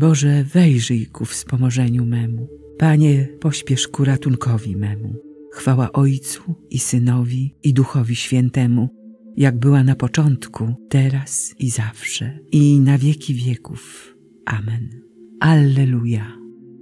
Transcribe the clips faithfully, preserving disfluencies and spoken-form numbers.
Boże, wejrzyj ku wspomożeniu memu. Panie, pośpiesz ku ratunkowi memu. Chwała Ojcu i Synowi i Duchowi Świętemu, jak była na początku, teraz i zawsze, i na wieki wieków. Amen. Alleluja.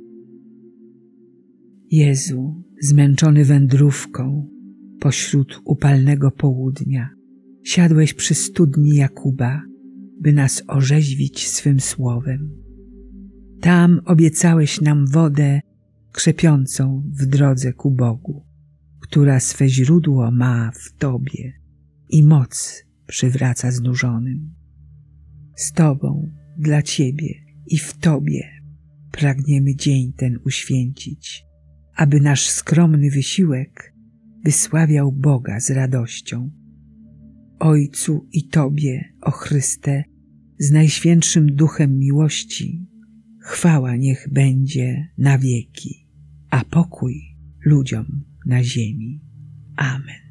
Jezu, zmęczony wędrówką, pośród upalnego południa, siadłeś przy studni Jakuba, by nas orzeźwić swym słowem. Tam obiecałeś nam wodę krzepiącą w drodze ku Bogu, która swe źródło ma w Tobie i moc przywraca znużonym. Z Tobą, dla Ciebie i w Tobie pragniemy dzień ten uświęcić, aby nasz skromny wysiłek wysławiał Boga z radością. Ojcu i Tobie, o Chryste, z Najświętszym Duchem miłości, chwała niech będzie na wieki, a pokój ludziom na ziemi. Amen.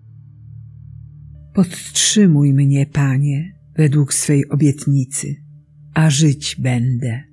Podtrzymuj mnie, Panie, według swej obietnicy, a żyć będę.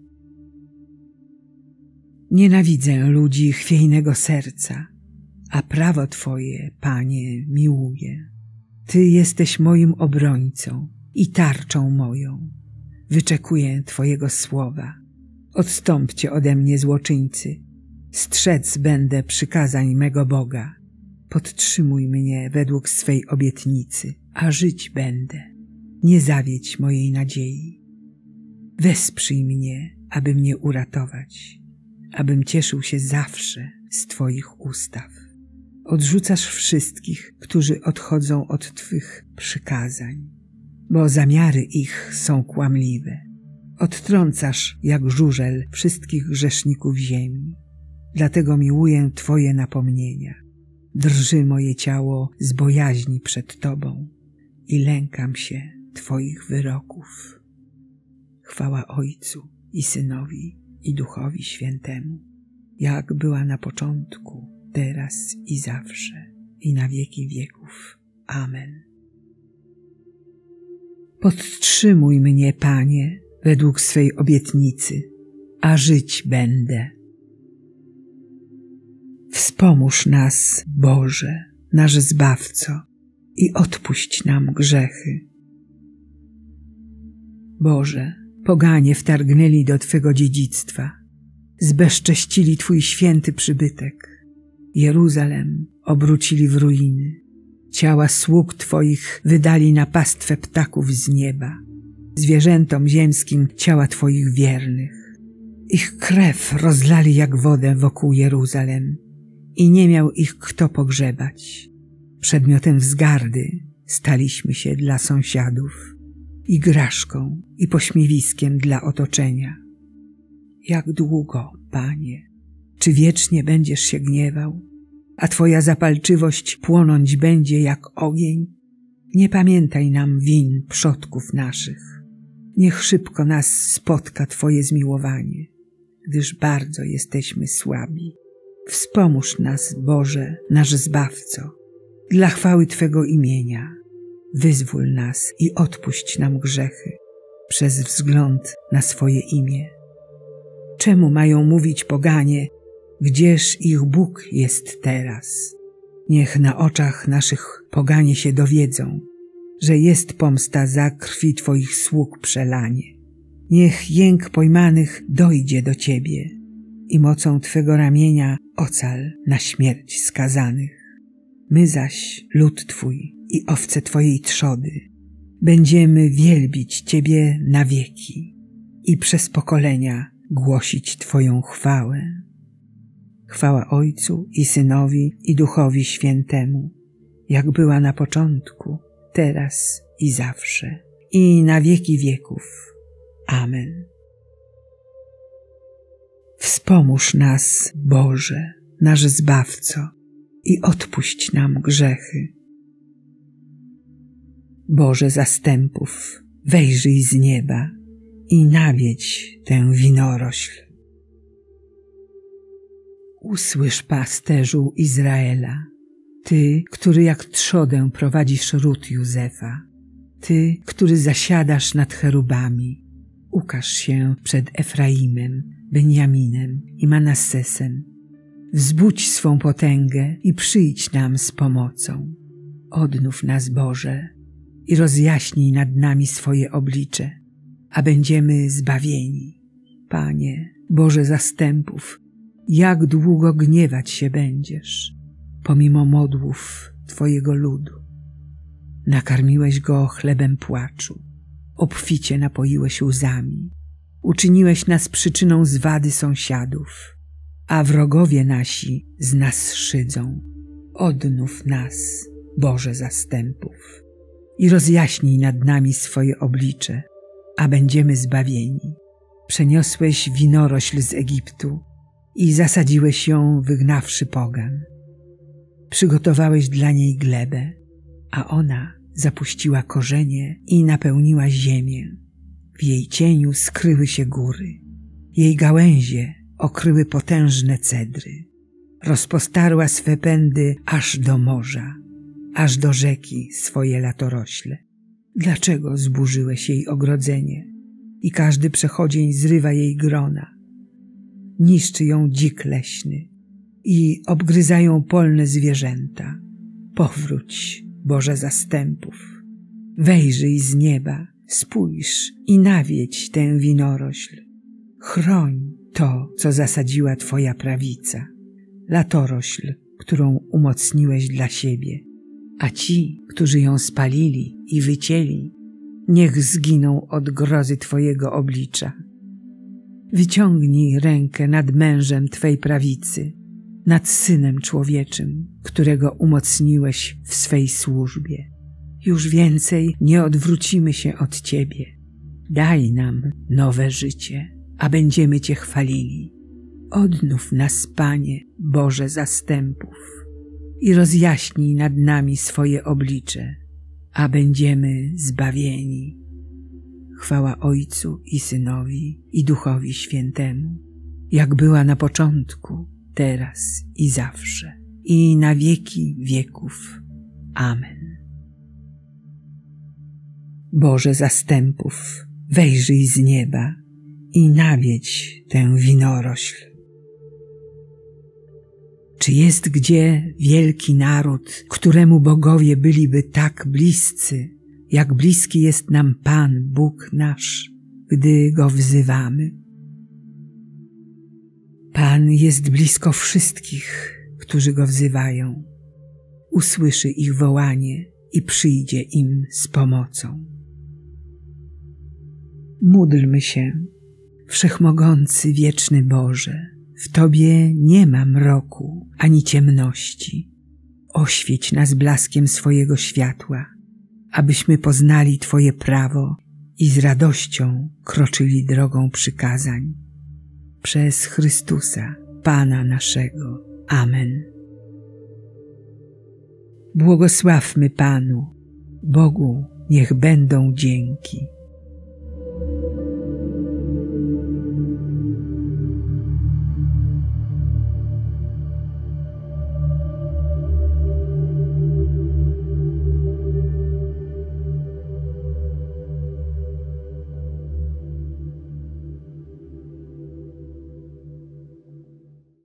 Nienawidzę ludzi chwiejnego serca, a prawo Twoje, Panie, miłuję. Ty jesteś moim obrońcą i tarczą moją. Wyczekuję Twojego słowa. Odstąpcie ode mnie, złoczyńcy. Strzec będę przykazań mego Boga. Podtrzymuj mnie według swej obietnicy, a żyć będę. Nie zawiedź mojej nadziei. Wesprzyj mnie, aby mnie uratować, abym cieszył się zawsze z Twoich ustaw. Odrzucasz wszystkich, którzy odchodzą od Twych przykazań, bo zamiary ich są kłamliwe. Odtrącasz jak żużel wszystkich grzeszników ziemi. Dlatego miłuję Twoje napomnienia. Drży moje ciało z bojaźni przed Tobą i lękam się Twoich wyroków. Chwała Ojcu i Synowi i Duchowi Świętemu, jak była na początku, teraz i zawsze, i na wieki wieków. Amen. Podtrzymuj mnie, Panie, według swej obietnicy, a żyć będę. Wspomóż nas, Boże, nasz Zbawco, i odpuść nam grzechy. Boże, poganie wtargnęli do Twego dziedzictwa, zbezcześcili Twój święty przybytek. Jeruzalem obrócili w ruiny, ciała sług Twoich wydali na pastwę ptaków z nieba, zwierzętom ziemskim ciała Twoich wiernych. Ich krew rozlali jak wodę wokół Jeruzalem i nie miał ich kto pogrzebać. Przedmiotem wzgardy staliśmy się dla sąsiadów, igraszką i pośmiewiskiem dla otoczenia. Jak długo, Panie, czy wiecznie będziesz się gniewał, a Twoja zapalczywość płonąć będzie jak ogień? Nie pamiętaj nam win przodków naszych. Niech szybko nas spotka Twoje zmiłowanie, gdyż bardzo jesteśmy słabi. Wspomóż nas, Boże, nasz Zbawco, dla chwały Twego imienia. Wyzwól nas i odpuść nam grzechy przez wzgląd na swoje imię. Czemu mają mówić poganie, gdzież ich Bóg jest teraz? Niech na oczach naszych poganie się dowiedzą, że jest pomsta za krwi Twoich sług przelanie. Niech jęk pojmanych dojdzie do Ciebie i mocą Twego ramienia ocal na śmierć skazanych. My zaś, lud Twój i owce Twojej trzody, będziemy wielbić Ciebie na wieki i przez pokolenia głosić Twoją chwałę. Chwała Ojcu i Synowi i Duchowi Świętemu, jak była na początku, teraz i zawsze, i na wieki wieków. Amen. Wspomóż nas, Boże, nasz Zbawco, i odpuść nam grzechy. Boże zastępów, wejrzyj z nieba i nawiedź tę winorośl. Usłysz, pasterzu Izraela, Ty, który jak trzodę prowadzisz ród Józefa, Ty, który zasiadasz nad cherubami, ukaż się przed Efraimem, Benjaminem i Manassesem. Wzbudź swą potęgę i przyjdź nam z pomocą. Odnów nas, Boże, i rozjaśnij nad nami swoje oblicze, a będziemy zbawieni. Panie, Boże zastępów, jak długo gniewać się będziesz, pomimo modłów Twojego ludu? Nakarmiłeś go chlebem płaczu, obficie napoiłeś łzami, uczyniłeś nas przyczyną zwady sąsiadów, a wrogowie nasi z nas szydzą. Odnów nas, Boże zastępów, i rozjaśnij nad nami swoje oblicze, a będziemy zbawieni. Przeniosłeś winorośl z Egiptu i zasadziłeś ją, wygnawszy pogan. Przygotowałeś dla niej glebę, a ona zapuściła korzenie i napełniła ziemię. W jej cieniu skryły się góry. Jej gałęzie okryły potężne cedry. Rozpostarła swe pędy aż do morza, aż do rzeki swoje latorośle. Dlaczego zburzyłeś jej ogrodzenie i każdy przechodzień zrywa jej grona? Niszczy ją dzik leśny i obgryzają polne zwierzęta. Powróć, Boże zastępów, wejrzyj z nieba, spójrz i nawiedź tę winorośl. Chroń to, co zasadziła Twoja prawica, latorośl, którą umocniłeś dla siebie, a ci, którzy ją spalili i wycięli, niech zginą od grozy Twojego oblicza. Wyciągnij rękę nad mężem Twej prawicy, nad Synem Człowieczym, którego umocniłeś w swej służbie. Już więcej nie odwrócimy się od Ciebie. Daj nam nowe życie, a będziemy Cię chwalili. Odnów nas, Panie, Boże zastępów, i rozjaśnij nad nami swoje oblicze, a będziemy zbawieni. Chwała Ojcu i Synowi, i Duchowi Świętemu, jak była na początku, teraz i zawsze, i na wieki wieków. Amen. Boże zastępów, wejrzyj z nieba i nawiedź tę winorośl. Czy jest gdzie wielki naród, któremu bogowie byliby tak bliscy, jak bliski jest nam Pan, Bóg nasz, gdy Go wzywamy? Pan jest blisko wszystkich, którzy Go wzywają. Usłyszy ich wołanie i przyjdzie im z pomocą. Módlmy się. Wszechmogący, wieczny Boże, w Tobie nie ma mroku ani ciemności. Oświeć nas blaskiem swojego światła, abyśmy poznali Twoje prawo i z radością kroczyli drogą przykazań. Przez Chrystusa, Pana naszego. Amen. Błogosławmy Panu, Bogu niech będą dzięki.